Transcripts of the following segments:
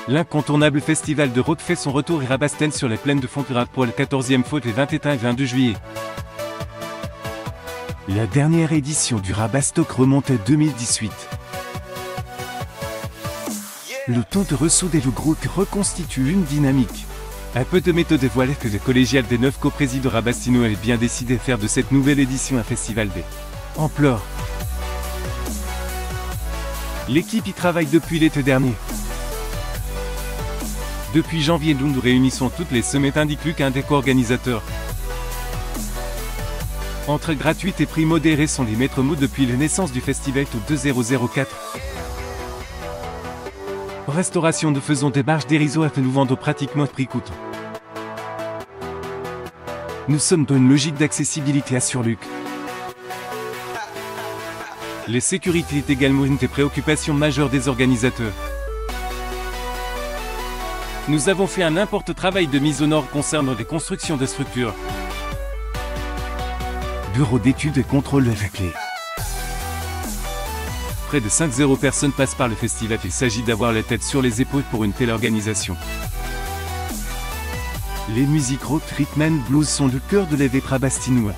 L'incontournable festival de rock fait son retour à Rabasten sur les plaines de Fontenay pour la 14e fois les 21 et 22 juillet. La dernière édition du Rabastock remonte à 2018. Le temps de ressouder le groupe reconstitue une dynamique. Un peu de méthode voilà que le collégial des 9 coprésidents Rabastino est bien décidé de faire de cette nouvelle édition un festival des ampleurs. L'équipe y travaille depuis l'été dernier. Depuis janvier, nous nous réunissons toutes les semaines, indique Luc, un des co-organisateurs. Entrée gratuite et prix modérés sont les maîtres mots depuis la naissance du festival tout 2004. Restauration, nous faisons des marges dérisoires que nous vendons pratiquement à prix coûtant. Nous sommes dans une logique d'accessibilité, assure Luc. Les sécurités est également une des préoccupations majeures des organisateurs. Nous avons fait un important travail de mise aux normes concernant les constructions de structures. Bureau d'études et contrôle avec les. Près de 50 personnes passent par le festival. Il s'agit d'avoir la tête sur les épaules pour une telle organisation. Les musiques rock, rhythm and blues sont le cœur de l'évêque rabastinois.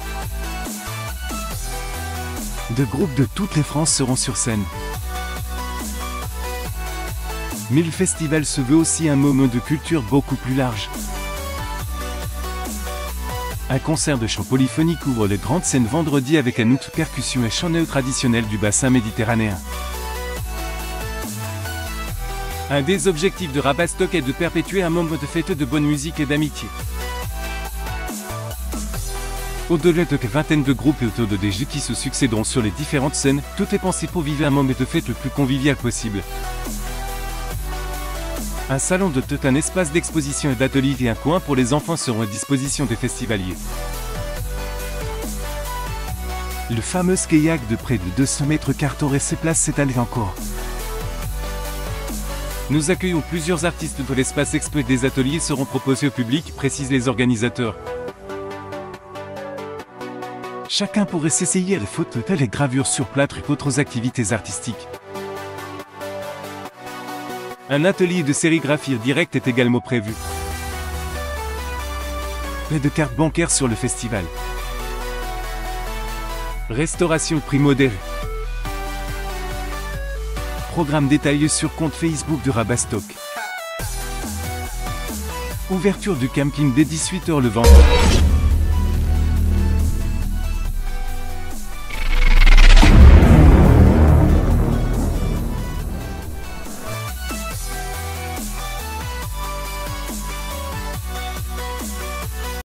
De groupes de toutes les France seront sur scène. Mais le festival se veut aussi un moment de culture beaucoup plus large. Un concert de chant polyphonique ouvre les grandes scènes vendredi avec un outre percussion et chant traditionnel du bassin méditerranéen. Un des objectifs de Rabastock est de perpétuer un moment de fête de bonne musique et d'amitié. Au-delà de quelques vingtaines de groupes et autour de des jeux qui se succéderont sur les différentes scènes, tout est pensé pour vivre un moment de fête le plus convivial possible. Un salon de tout un espace d'exposition et d'atelier et un coin pour les enfants seront à disposition des festivaliers. Le fameux kayak de près de 200 mètres carrés ses places s'étale encore. Nous accueillons plusieurs artistes de l'espace expo et des ateliers seront proposés au public, précisent les organisateurs. Chacun pourrait s'essayer à les photos, les gravures sur plâtre et autres activités artistiques. Un atelier de sérigraphie directe est également prévu. Près de cartes bancaires sur le festival. Restauration prix modéré. Programme détaillé sur compte Facebook de Rabastock. Ouverture du camping dès 18h le vendredi.